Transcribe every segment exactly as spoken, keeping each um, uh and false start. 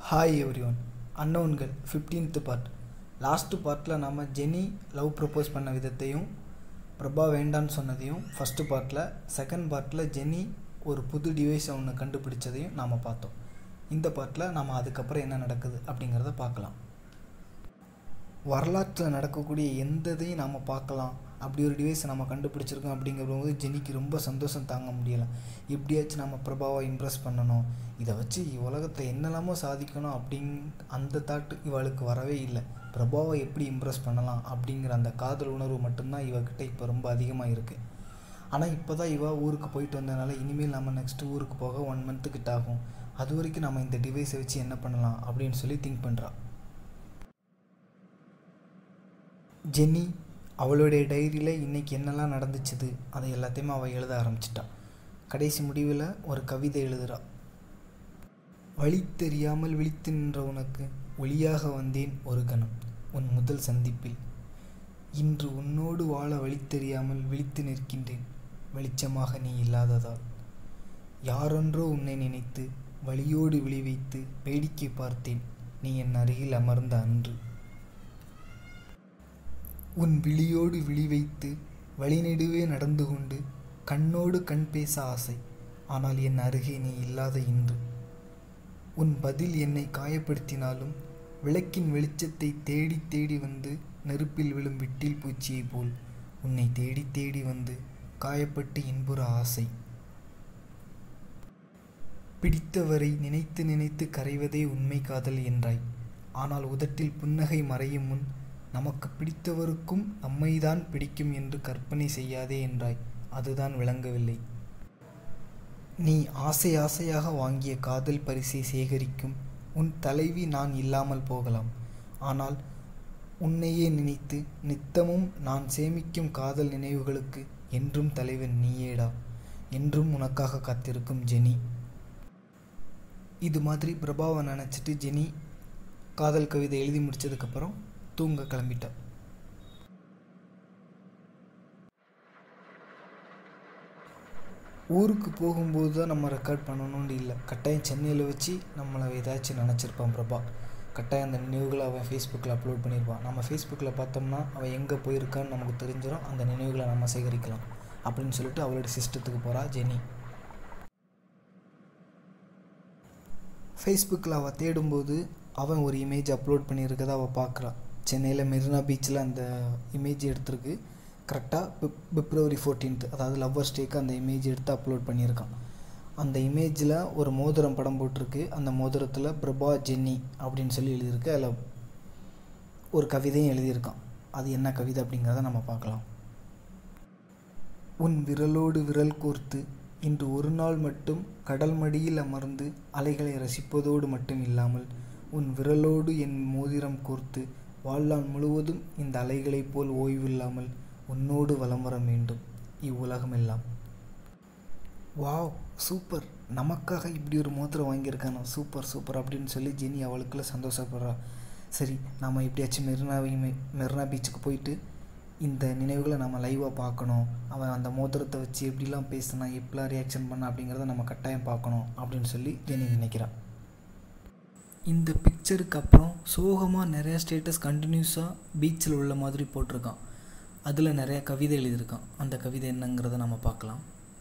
Hi everyone. அன்னோன்கள் fifteenth part. Last பார்ட்டில் நம்ம ஜெனி லவ் ப்ரப்போஸ் பண்ண விதத்தையும் பிரபா வேண்டான்னு சொன்னதையும் ஃபஸ்ட்டு பார்ட்டில், செகண்ட் பார்ட்டில் ஜெனி ஒரு புது டிவைஸை ஒன்று கண்டுபிடிச்சதையும் நாம் பார்த்தோம். இந்த பார்ட்டில் நாம் அதுக்கப்புறம் என்ன நடக்குது அப்படிங்கிறத பார்க்கலாம். வரலாற்றில் நடக்கக்கூடிய எந்த இதையும் நாம் பார்க்கலாம். அப்படி ஒரு டிவைஸை நம்ம கண்டுபிடிச்சிருக்கோம் அப்படிங்கிறபோது ஜெனிக்கு ரொம்ப சந்தோஷம் தாங்க முடியலை. எப்படியாச்சும் நம்ம பிரபாவை இம்ப்ரெஸ் பண்ணணும், இதை வச்சு உலகத்தை என்னெல்லாமோ சாதிக்கணும் அப்படிங் அந்த தாட்டு இவளுக்கு வரவே இல்லை. பிரபாவை எப்படி இம்ப்ரெஸ் பண்ணலாம் அப்படிங்கிற அந்த காதல் உணர்வு மட்டும்தான் இவகிட்ட இப்போ ரொம்ப அதிகமாக இருக்குது. ஆனால் இப்போ தான் இவள் ஊருக்கு போயிட்டு வந்ததுனால இனிமேல் நம்ம நெக்ஸ்ட்டு ஊருக்கு போக ஒன் மந்த்து கிட்ட ஆகும். அது வரைக்கும் நம்ம இந்த டிவைஸை வச்சு என்ன பண்ணலாம் அப்படின்னு சொல்லி திங்க் பண்ணுறாள். ஜெனி அவளுடைய டைரியில் இன்றைக்கி என்னெல்லாம் நடந்துச்சுது அதை எல்லாத்தையுமே அவள் எழுத ஆரம்பிச்சிட்டாள். கடைசி முடிவில் ஒரு கவிதை எழுதுகிறா. வழி தெரியாமல் விழித்து நின்ற உனக்கு ஒளியாக வந்தேன் ஒரு கணம் உன் முதல் சந்திப்பில். இன்று உன்னோடு வாழ வழி தெரியாமல் விழித்து நிற்கின்றேன் வெளிச்சமாக நீ இல்லாததால். யாரொன்றோ உன்னை நினைத்து வழியோடு விழி வைத்து வேடிக்கை பார்த்தேன் நீ என் அருகில் அமர்ந்த அன்று. உன் விழியோடு விழி வைத்து வழிநெடுவே நடந்து கொண்டு கண்ணோடு கண் பேச ஆசை, ஆனால் என் அருகே நீ இல்லாத இன்று. உன் பதில் என்னை காயப்படுத்தினாலும் விளக்கின் வெளிச்சத்தை தேடி தேடி வந்து நெருப்பில் விழும் விட்டில் பூச்சியைப் போல் உன்னை தேடி தேடி வந்து காயப்பட்டு இன்புற ஆசை. பிடித்தவரை நினைத்து நினைத்து கரைவதே உண்மை காதல் என்றாய். ஆனால் உதட்டில் புன்னகை மறையும் முன் நமக்கு பிடித்தவருக்கும் நம்மைதான் பிடிக்கும் என்று கற்பனை செய்யாதே என்றாய். அதுதான் விளங்கவில்லை. நீ ஆசை ஆசையாக வாங்கிய காதல் பரிசை சேகரிக்கும் உன் தலைவி நான் இல்லாமல் போகலாம். ஆனால் உன்னையே நினைத்து நித்தமும் நான் சேமிக்கும் காதல் நினைவுகளுக்கு என்றும் தலைவன் நீயேடா. என்றும் உனக்காக காத்திருக்கும் ஜெனி. இது மாதிரி பிரபாவை நினச்சிட்டு ஜெனி காதல் கவிதை எழுதி முடித்ததுக்கப்புறம் தூங்க கிளம்பிட்டா. ஊருக்கு போகும்போது தான் நம்ம ரெக்கார்ட் பண்ணணும்னு இல்லை, கட்டாயம் சென்னையில் வச்சு நம்மளை ஏதாச்சும் நினச்சிருப்பான் பிரபா. கட்டாயம் அந்த நினைவுகளை அவன் ஃபேஸ்புக்கில் அப்லோட் பண்ணியிருப்பான். நம்ம ஃபேஸ்புக்கில் பார்த்தோம்னா அவன் எங்கே போயிருக்கான்னு நமக்கு தெரிஞ்சிடும். அந்த நினைவுகளை நம்ம சேகரிக்கலாம் அப்படின்னு சொல்லிட்டு அவளோட சிஸ்டத்துக்கு போகிறா ஜெனி. ஃபேஸ்புக்கில் அவள் தேடும்போது அவன் ஒரு இமேஜ் அப்லோட் பண்ணியிருக்கதை அவள் பார்க்குறா. சென்னையில் மெரினா பீச்சில் அந்த இமேஜ் எடுத்திருக்கு. கரெக்டாக பிப் பிப்ரவரி ஃபோர்டீன்த் அதாவது லவ்வர்ஸ் டேக்கு அந்த இமேஜ் எடுத்து அப்லோட் பண்ணியிருக்கான். அந்த இமேஜில் ஒரு மோதிரம் படம் போட்டிருக்கு. அந்த மோதிரத்தில் பிரபா ஜென்னி அப்படின்னு சொல்லி எழுதியிருக்கு. அதில் ஒரு கவிதையும் எழுதியிருக்கான். அது என்ன கவிதை அப்படிங்கிறத நம்ம பார்க்கலாம். உன் விரலோடு விரல் கோர்த்து இன்று ஒரு நாள் மட்டும் கடல் மடியில் அமர்ந்து அலைகளை ரசிப்பதோடு மட்டும் இல்லாமல் உன் விரலோடு என் மோதிரம் கோர்த்து வாழ்நாள் முழுவதும் இந்த அலைகளைப் போல் ஓய்வில்லாமல் உன்னோடு வலம் வர வேண்டும் இவ்வுலகமெல்லாம். வாவ், சூப்பர், நமக்காக இப்படி ஒரு மோதிரம் வாங்கியிருக்கானோ, சூப்பர் சூப்பர் அப்படின்னு சொல்லி ஜெனி அவளுக்குள்ள சந்தோஷப்படுறா. சரி, நாம் எப்படியாச்சும் மெரினாவையுமே மெரினா பீச்சுக்கு போயிட்டு இந்த நினைவுகளை நம்ம லைவாக பார்க்கணும். அவன் அந்த மோதிரத்தை வச்சு எப்படிலாம் பேசினா எப்படிலாம் ரியாக்ஷன் பண்ண அப்படிங்கிறத நம்ம கட்டாயம் பார்க்கணும் அப்படின்னு சொல்லி ஜெனி நினைக்கிறான். இந்த பிக்சருக்கு அப்புறம் சோகமாக நிறையா ஸ்டேட்டஸ் கண்டினியூஸாக பீச்சில் உள்ள மாதிரி போட்டிருக்கான். அதில் நிறையா கவிதை எழுதியிருக்கான். அந்த கவிதை என்னங்கிறத நம்ம பார்க்கலாம்.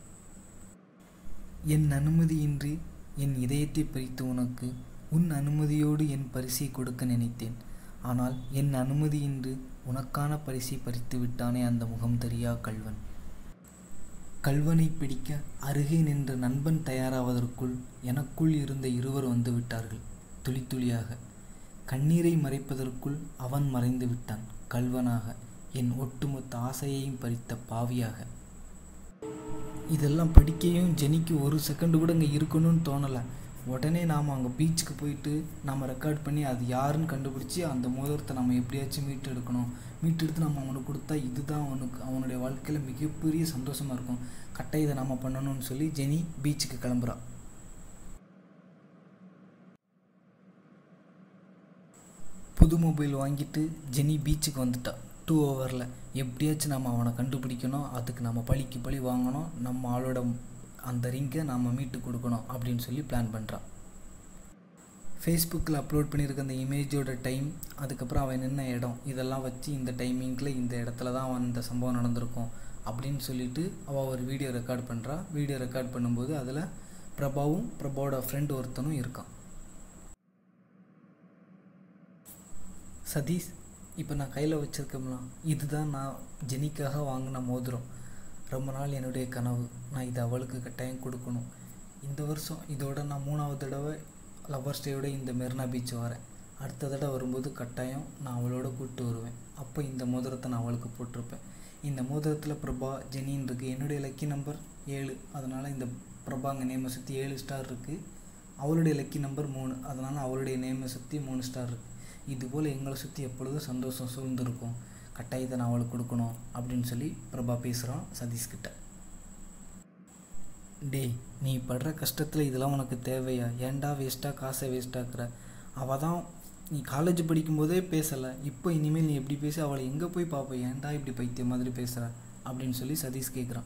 என் அனுமதியின்றி என் இதயத்தை பறித்து உனக்கு உன் அனுமதியோடு என் பரிசை கொடுக்க நினைத்தேன். ஆனால் என் அனுமதியின்றி உனக்கான பரிசை பறித்து விட்டானே அந்த முகம் தெரியா கள்வன். கள்வனை பிடிக்க அருகே நின்ற நண்பன் தயாராவதற்குள் எனக்குள் இருந்த இருவர் வந்து விட்டார்கள் துளி துளியாக. கண்ணீரை மறைப்பதற்குள் அவன் மறைந்து விட்டான் கள்வனாக, என் ஒட்டுமொத்த ஆசையையும் பறித்த பாவியாக. இதெல்லாம் படிக்கையும் ஜெனிக்கு ஒரு செகண்டு கூட இங்கே இருக்கணும்னு தோணலை. உடனே நாம் அங்கே பீச்சுக்கு போயிட்டு நம்ம ரெக்கார்ட் பண்ணி அது யாருன்னு கண்டுபிடிச்சி அந்த மோதிரத்தை நம்ம எப்படியாச்சும் மீட்டு எடுக்கணும். மீட்டு எடுத்து நம்ம அவனுக்கு கொடுத்தா இதுதான் அவனுக்கு அவனுடைய வாழ்க்கையில் மிகப்பெரிய சந்தோஷமாக இருக்கும். கட்டாயம் இதை நம்ம பண்ணணும்னு சொல்லி ஜெனி பீச்சுக்கு கிளம்புறா. புது மொபைல் வாங்கிட்டு ஜெனி பீச்சுக்கு வந்துட்டா. டூ ஹவரில் எப்படியாச்சும் நம்ம அவனை கண்டுபிடிக்கணும், அதுக்கு நம்ம பழிக்கு பழி வாங்கணும், நம்ம ஆளோட அந்த ரிங்கை நாம் மீட்டு கொடுக்கணும் அப்படின்னு சொல்லி பிளான் பண்ணுறான். ஃபேஸ்புக்கில் அப்லோட் பண்ணியிருக்க அந்த இமேஜோட டைம், அதுக்கப்புறம் அவன் நின்ன இடம், இதெல்லாம் வச்சு இந்த டைமிங்கில் இந்த இடத்துல தான் அவன் இந்த சம்பவம் நடந்திருக்கும் அப்படின்னு சொல்லிட்டு அவள் ஒரு வீடியோ ரெக்கார்ட் பண்ணுறா. வீடியோ ரெக்கார்ட் பண்ணும்போது அதில் பிரபாவும் பிரபாவோட ஃப்ரெண்டு ஒருத்தனும் இருக்கான். சதீஷ், இப்போ நான் கையில் வச்சுருக்கோம்லாம், இதுதான் நான் ஜெனிக்காக வாங்கின மோதிரம். ரொம்ப நாள் என்னுடைய கனவு. நான் இதை அவளுக்கு கட்டாயம் கொடுக்கணும். இந்த வருஷம் இதோட நான் மூணாவது தடவை லவர்ஸ் டேயோட இந்த மெரினா பீச் வரேன். அடுத்த தடவை வரும்போது கட்டாயம் நான் அவளோட கூப்பிட்டு வருவேன். அப்போ இந்த மோதிரத்தை நான் அவளுக்கு போட்டிருப்பேன். இந்த மோதிரத்தில் பிரபா ஜெனின்னு இருக்குது. என்னுடைய லக்கி நம்பர் ஏழு, அதனால் இந்த பிரபாங்க நேமை சுற்றி ஏழு ஸ்டார் இருக்குது. அவளுடைய லக்கி நம்பர் மூணு, அதனால் அவளுடைய நேமை சுற்றி மூணு ஸ்டார் இருக்குது. இதுபோல் எங்களை சுற்றி எப்பொழுதும் சந்தோஷம் சூழ்ந்துருக்கும். கட்டாயத்தை நான் அவளுக்கு கொடுக்கணும் அப்படின்னு சொல்லி பிரபா பேசுகிறான் சதீஷ்கிட்ட. டேய், நீ படுற கஷ்டத்தில் இதெல்லாம் உனக்கு தேவையா? ஏன்டா வேஸ்ட்டாக காசை வேஸ்ட்டாக்குற? அவள் தான் நீ காலேஜ் படிக்கும்போதே பேசலை, இப்போ இனிமேல் நீ எப்படி பேசி அவளை எங்கே போய் பார்ப்ப? ஏன்டா இப்படி பைத்திய மாதிரி பேசுகிற அப்படின்னு சொல்லி சதீஷ் கேட்குறான்.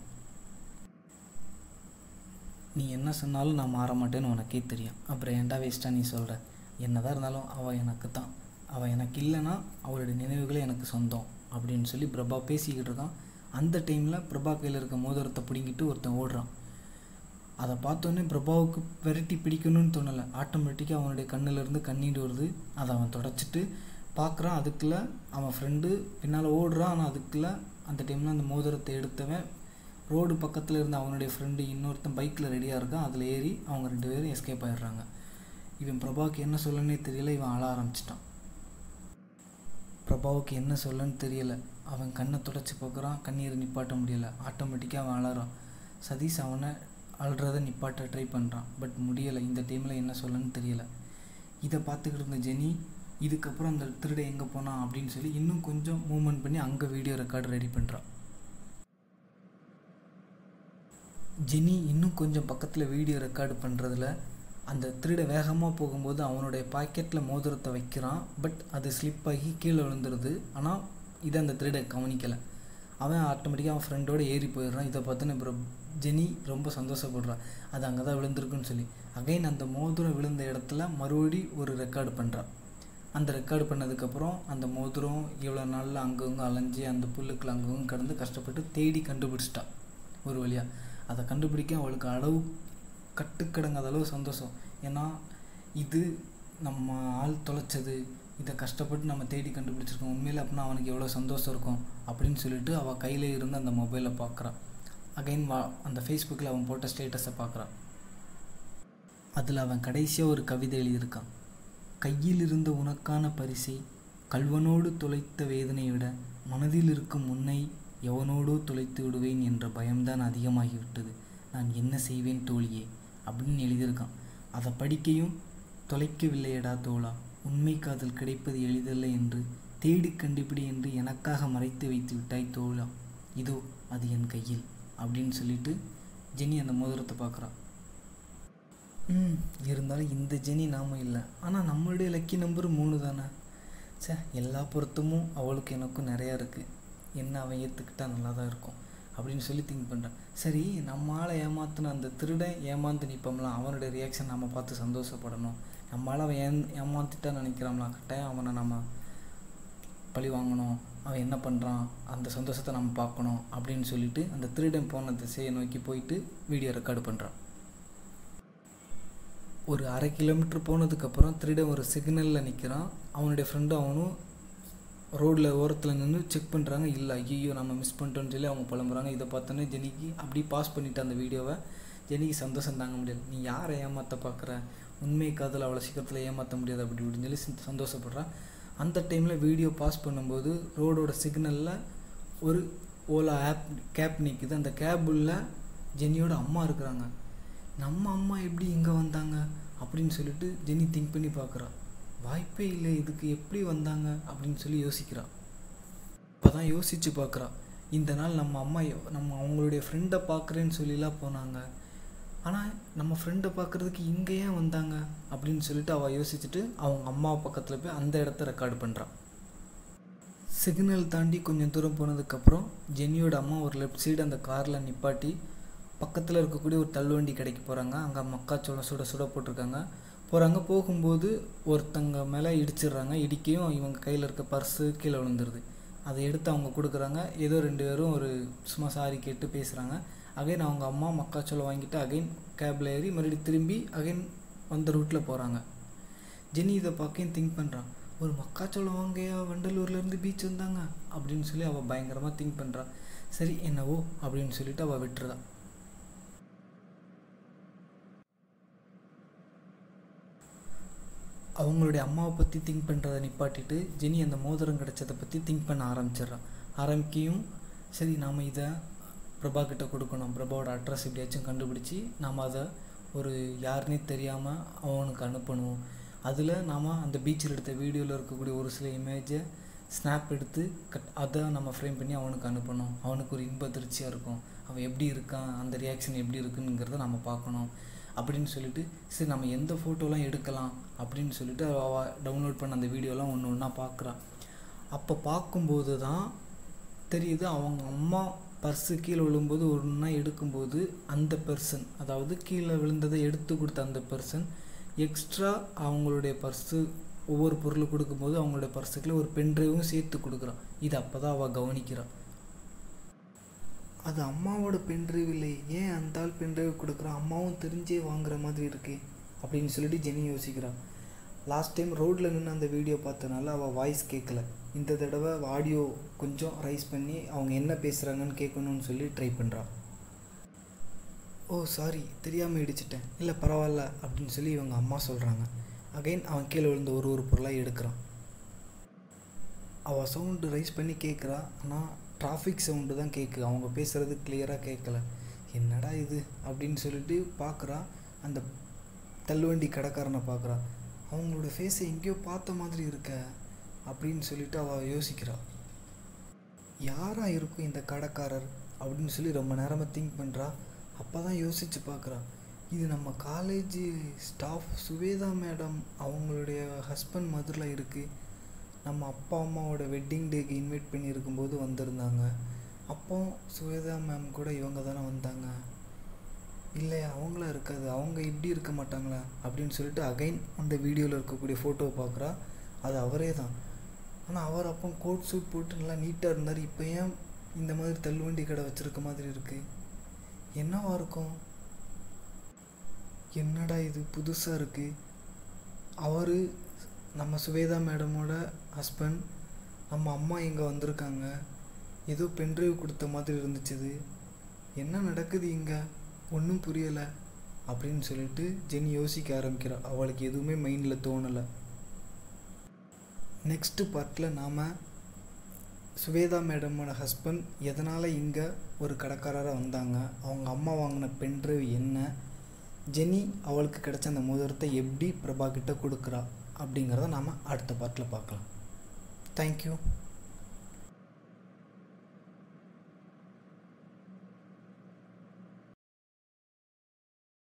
நீ என்ன சொன்னாலும் நான் மாற மாட்டேன்னு உனக்கே தெரியும், அப்புறம் ஏன்டா வேஸ்ட்டாக நீ சொல்கிற? என்னதான் இருந்தாலும் அவள் எனக்கு தான். அவள் எனக்கு இல்லைன்னா அவளுடைய நினைவுகளே எனக்கு சொந்தம் அப்படின்னு சொல்லி பிரபா பேசிக்கிட்டு இருக்கான். அந்த டைமில் பிரபா கையில் இருக்க மோதிரத்தை பிடிங்கிட்டு ஒருத்தன் ஓடுறான். அதை பார்த்தோன்னே பிரபாவுக்கு விரட்டி பிடிக்கணும்னு தோணலை. ஆட்டோமேட்டிக்காக அவனுடைய கண்ணிலேருந்து கண்ணீர் வருது. அதை அவன் தொடச்சிட்டு பார்க்குறான். அதுக்குள்ளே அவன் ஃப்ரெண்டு பின்னால் ஓடுறான். ஆனால் அதுக்குள்ளே அந்த டைமில் அந்த மோதிரத்தை எடுத்தவன் ரோடு பக்கத்தில் இருந்த அவனுடைய ஃப்ரெண்டு இன்னொருத்தன் பைக்கில் ரெடியாக இருக்கான். அதில் ஏறி அவங்க ரெண்டு பேரும் எஸ்கேப் ஆகிடுறாங்க. இவன் பிரபாவுக்கு என்ன சொல்லனே தெரியல. இவன் அழ ஆரம்பிச்சிட்டான். பிரபாவுக்கு என்ன சொல்லன்னு தெரியலை. அவன் கண்ணை தொடச்சி பார்க்குறான். கண்ணீரை நிப்பாட்ட முடியலை. ஆட்டோமேட்டிக்காக அவன் அழறான். சதீஷ் அவனை அழுறதை நிப்பாட்ட ட்ரை பண்ணுறான். பட் முடியலை. இந்த டைமில் என்ன சொல்லன்னு தெரியலை. இதை பார்த்துக்கிட்டு இருந்த ஜெனி இதுக்கப்புறம் அந்த திருட எங்கே போனான் அப்படின்னு சொல்லி இன்னும் கொஞ்சம் மூவ்மெண்ட் பண்ணி அங்கே வீடியோ ரெக்கார்டு ரெடி பண்ணுறான். ஜெனி இன்னும் கொஞ்சம் பக்கத்தில் வீடியோ ரெக்கார்டு பண்ணுறதுல அந்த திருட வேகமாக போகும்போது அவனுடைய பாக்கெட்டில் மோதிரத்தை வைக்கிறான். பட் அது ஸ்லிப் ஆகி கீழே விழுந்துருது. ஆனால் இதை அந்த திருட கவனிக்கலை. அவன் ஆட்டோமேட்டிக்காக அவன் ஃப்ரெண்டோடு ஏறி போயிடுறான். இதை பார்த்துன்னு அப்புறம் ஜெனி ரொம்ப சந்தோஷப்படுறான். அது அங்கே தான் விழுந்திருக்குன்னு சொல்லி. அகைன் அந்த மோதிரம் விழுந்த இடத்துல மறுபடி ஒரு ரெக்கார்டு பண்ணுறான். அந்த ரெக்கார்டு பண்ணதுக்கப்புறம் அந்த மோதிரம் இவ்வளோ நாளில் அங்கங்கே அலைஞ்சி அந்த புல்லுக்குள்ள அங்கங்கே கடந்து கஷ்டப்பட்டு தேடி கண்டுபிடிச்சிட்டான் ஒரு வழியாக. அதை கண்டுபிடிக்க அவளுக்கு அளவு கட்டுக்கடங்காத அளவு சந்தோஷம். ஏன்னா இது நம்ம ஆள் தொலைச்சது, இதை கஷ்டப்பட்டு நம்ம தேடி கண்டுபிடிச்சிருக்கோம். உண்மையில் அப்படின்னா அவனுக்கு எவ்வளோ சந்தோஷம் இருக்கும் அப்படின்னு சொல்லிட்டு அவள் கையில் இருந்து அந்த மொபைலை பார்க்குறான். அகைன் வா அந்த ஃபேஸ்புக்கில் அவன் போட்ட ஸ்டேட்டஸை பார்க்குறான். அதில் அவன் கடைசியாக ஒரு கவிதை எழுதியிருக்கான். கையில் இருந்த உனக்கான பரிசை கல்வனோடு தொலைத்த வேதனை விட மனதில் இருக்கும் உன்னை எவனோடோ தொலைத்து விடுவேன் என்ற பயம்தான் அதிகமாகிவிட்டது. நான் என்ன செய்வேன் தோழியே அப்படின்னு எழுதியிருக்கான். அதை படிக்கையும் தொலைக்கவில்லையடா தோழா, உண்மை காதல் கிடைப்பது எளிதல்ல என்று தேடி கண்டுபிடி என்று எனக்காக மறைத்து வைத்து விட்டாய் தோழா, இதோ அது என் கையில் அப்படின்னு சொல்லிட்டு ஜெனி அந்த மோதிரத்தை பார்க்குறான். ம் இருந்தாலும் இந்த ஜெனி நாம இல்லை, ஆனால் நம்மளுடைய லக்கி நம்பர் மூணு தானே. சே, எல்லா பொருத்தமும் அவளுக்கு எனக்கும் நிறையா இருக்குது. என்ன அவன் ஏற்றுக்கிட்டா நல்லா தான் இருக்கும் அப்படின்னு சொல்லி திங்க் பண்ணுறான். சரி, நம்ம ஆளை ஏமாத்தின அந்த திருடன் ஏமாந்து நிற்போம்லாம், அவனுடைய ரியாக்ஷன் நம்ம பார்த்து சந்தோஷப்படணும். நம்மளால் அவன் ஏன் ஏமாற்றிட்டான்னு நினைக்கிறான்லாம், கட்டாயம் அவனை நம்ம பழி வாங்கணும். அவன் என்ன பண்ணுறான் அந்த சந்தோஷத்தை நம்ம பார்க்கணும் அப்படின்னு சொல்லிட்டு அந்த திருடன் போன திசையை நோக்கி போயிட்டு வீடியோ ரெக்கார்டு பண்ணுறான். ஒரு அரை கிலோமீட்டர் போனதுக்கப்புறம் திருடன் ஒரு சிக்னலில் நிற்கிறான். அவனுடைய ஃப்ரெண்டும் அவனும் ரோடில் ஓரத்தில் நின்று செக் பண்ணுறாங்க. இல்லை, ஐயோ நம்ம மிஸ் பண்ணிட்டோன்னு சொல்லி அவங்க புலம்புறாங்க. இதை பார்த்தோன்னே ஜெனிக்கு அப்படி பாஸ் பண்ணிவிட்டு அந்த வீடியோவை ஜெனிக்கு சந்தோஷம் தாங்க முடியாது. நீ யாரை ஏமாற்ற பார்க்குற, உண்மை காதல் அவ்வளோ சீக்கிரத்தில் ஏமாற்ற முடியாது அப்படி இப்படின்னு சொல்லி சந்தோஷப்படுறான். அந்த டைமில் வீடியோ பாஸ் பண்ணும்போது ரோடோட சிக்னலில் ஒரு ஓலா ஆப் கேப் நிற்குது. அந்த கேபுள்ள ஜெனியோட அம்மா இருக்கிறாங்க. நம்ம அம்மா எப்படி இங்கே வந்தாங்க அப்படின்னு சொல்லிட்டு ஜெனி திங்க் பண்ணி பார்க்குறான். வாய்ப்பே இல்லை, இதுக்கு எப்படி வந்தாங்க அப்படின்னு சொல்லி யோசிக்கிறான். இப்போ தான் யோசித்து பார்க்குறான். இந்த நாள் நம்ம அம்மா நம்ம அவங்களுடைய ஃப்ரெண்டை பார்க்குறேன்னு சொல்லிலாம் போனாங்க, ஆனால் நம்ம ஃப்ரெண்டை பார்க்குறதுக்கு இங்கே ஏன் வந்தாங்க அப்படின்னு சொல்லிட்டு அவள் யோசிச்சுட்டு அவங்க அம்மா பக்கத்தில் போய் அந்த இடத்த ரெக்கார்டு பண்ணுறான். சிக்னல் தாண்டி கொஞ்சம் தூரம் போனதுக்கப்புறம் ஜெனியோட அம்மா ஒரு லெஃப்ட் சைடு அந்த காரில் நிப்பாட்டி பக்கத்தில் இருக்கக்கூடிய ஒரு தள்ளுவண்டி கடைக்கு போகிறாங்க. அங்கே மக்காச்சோளம் சுட சுட போட்டிருக்காங்க. போகிறாங்க. போகும்போது ஒருத்தங்க மேலே இடிச்சிடுறாங்க. இடிக்கையும் இவங்க கையில் இருக்க பர்ஸு கீழே விழுந்துருது. அதை எடுத்து அவங்க கொடுக்குறாங்க. ஏதோ ரெண்டு பேரும் ஒரு சும்மா சாரி கேட்டு பேசுகிறாங்க. அகைன் அவங்க அம்மா மக்காச்சோளம் வாங்கிட்டு அகைன் கேபில் ஏறி மறுபடியும் திரும்பி அகைன் வந்த ரூட்டில் போகிறாங்க. ஜெனி இதை பார்க்கையும் திங்க் பண்ணுறான், ஒரு மக்காச்சோளம் வாங்கையா வண்டலூர்லேருந்து பீச் வந்தாங்க அப்படின்னு சொல்லி அவள் பயங்கரமாக திங்க் பண்ணுறான். சரி என்னவோ அப்படின்னு சொல்லிட்டு அவள் விட்டுறா. அவங்களுடைய அம்மாவை பற்றி திங்க் பண்ணுறதை நிப்பாட்டிட்டு ஜெனி அந்த மோதிரம் கிடச்சதை பற்றி திங்க் பண்ண ஆரம்பிச்சிட்றான். ஆரம்பிக்கையும் சரி நாம் இதை பிரபா கிட்ட கொடுக்கணும், பிரபாவோட அட்ரஸ் எப்படியாச்சும் கண்டுபிடிச்சி நாம் அதை ஒரு யாருன்னே தெரியாமல் அவனுக்கு அனுப்பணும். அதில் நாம் அந்த பீச்சில் எடுத்த வீடியோவில் இருக்கக்கூடிய ஒரு சில இமேஜை ஸ்னாப் எடுத்து கட் அதை நம்ம ஃப்ரேம் பண்ணி அவனுக்கு அனுப்பணும். அவனுக்கு ஒரு இன்ப அதிர்ச்சியாக இருக்கும், அவன் எப்படி இருக்கான், அந்த ரியாக்ஷன் எப்படி இருக்குங்கிறத நம்ம பார்க்கணும் அப்படின்னு சொல்லிட்டு சரி நம்ம எந்த ஃபோட்டோலாம் எடுக்கலாம் அப்படின்னு சொல்லிட்டு அவள் டவுன்லோட் பண்ண அந்த வீடியோலாம் ஒன்று ஒன்றா பார்க்குறான். அப்போ பார்க்கும்போது தான் தெரியுது அவங்க அம்மா பர்ஸு கீழே விழும்போது ஒன்றா எடுக்கும்போது அந்த பர்சன், அதாவது கீழே விழுந்ததை எடுத்து கொடுத்த அந்த பர்சன் எக்ஸ்ட்ரா அவங்களுடைய பர்ஸு ஒவ்வொரு பொருள் கொடுக்கும்போது அவங்களுடைய பர்ஸுக்குள்ள ஒரு பென்ட்ரைவும் சேர்த்து கொடுக்குறான். இது அப்போ தான் அவள் கவனிக்கிறான். அது அம்மாவோட பென்ட்ரைவ் இல்லை, ஏன் அந்த ஆள் பென்ட்ரைவ் கொடுக்குறான், அம்மாவும் தெரிஞ்சே வாங்குற மாதிரி இருக்கு அப்படின்னு சொல்லிட்டு ஜெனி யோசிக்கிறான். லாஸ்ட் டைம் ரோட்டில் நின்று அந்த வீடியோ பார்த்தனால அவள் வாய்ஸ் கேட்கல. இந்த தடவை ஆடியோ கொஞ்சம் ரைஸ் பண்ணி அவங்க என்ன பேசுகிறாங்கன்னு கேட்கணும்னு சொல்லி ட்ரை பண்ணுறான். ஓ சாரி தெரியாமல் இடிச்சிட்டேன், இல்லை பரவாயில்ல அப்படின்னு சொல்லி இவங்க அம்மா சொல்கிறாங்க. அகைன் அவன் கீழே விழுந்த ஒரு ஒரு பொருளாக எடுக்கிறான். அவள் சவுண்டு ரைஸ் பண்ணி கேட்குறா, ஆனால் டிராஃபிக் சவுண்டு தான் கேட்கு, அவங்க பேசுகிறது கிளியராக கேட்கல. என்னடா இது அப்படின்னு சொல்லிட்டு பார்க்குறா. அந்த தள்ளுவண்டி கடைக்காரனை பார்க்குறா. அவங்களோட ஃபேஸை எங்கேயோ பார்த்த மாதிரி இருக்க அப்படின்னு சொல்லிட்டு அவள் யோசிக்கிறாள். யாராக இருக்கும் இந்த கடைக்காரர் அப்படின்னு சொல்லி ரொம்ப நேரமாக திங்க் பண்ணுறா. அப்போ தான் யோசித்து பார்க்குறா, இது நம்ம காலேஜ் ஸ்டாஃப் சுவேதா மேடம், அவங்களுடைய ஹஸ்பண்ட் மதுரில் இருக்குது. நம்ம அப்பா அம்மாவோட வெட்டிங் டேக்கு இன்வைட் பண்ணியிருக்கும்போது வந்திருந்தாங்க. அப்போ சுவேதா மேம் கூட இவங்க தானே வந்தாங்க. இல்லையா அவங்களா இருக்காது, அவங்க இப்படி இருக்க மாட்டாங்களா அப்படின்னு சொல்லிட்டு அகைன் அந்த வீடியோவில் இருக்கக்கூடிய ஃபோட்டோவை பார்க்குறா. அது அவரே தான். ஆனால் அவர் அப்போ கோட் சூட் போட்டு நல்லா நீட்டாக இருந்தார். இப்போ ஏன் இந்த மாதிரி தள்ளுவண்டி கடை வச்சுருக்க மாதிரி இருக்குது, என்னவா இருக்கும், என்னடா இது புதுசாக இருக்குது. அவர் நம்ம சுவேதா மேடமோட ஹஸ்பண்ட், நம்ம அம்மா இங்கே வந்திருக்காங்க, ஏதோ பென்ட்ரைவ் கொடுத்த மாதிரி இருந்துச்சு, என்ன நடக்குது இங்கே ஒன்றும் புரியலை அப்படின்னு சொல்லிட்டு ஜெனி யோசிக்க ஆரம்பிக்கிறாள். அவளுக்கு எதுவுமே மைண்டில் தோணலை. நெக்ஸ்ட்டு பார்ட்டில் நாம் சுவேதா மேடமோட ஹஸ்பண்ட் எதனால் இங்கே ஒரு கடைக்காரராக வந்தாங்க, அவங்க அம்மா வாங்கின பென்ட்ரைவ் என்ன, ஜெனி அவளுக்கு கிடைச்ச அந்த மோதிரத்தை எப்படி பிரபா கிட்ட கொடுக்குறா அப்படிங்கிறத நாம் அடுத்த பார்ட்டில் பார்க்கலாம். தேங்க்யூ.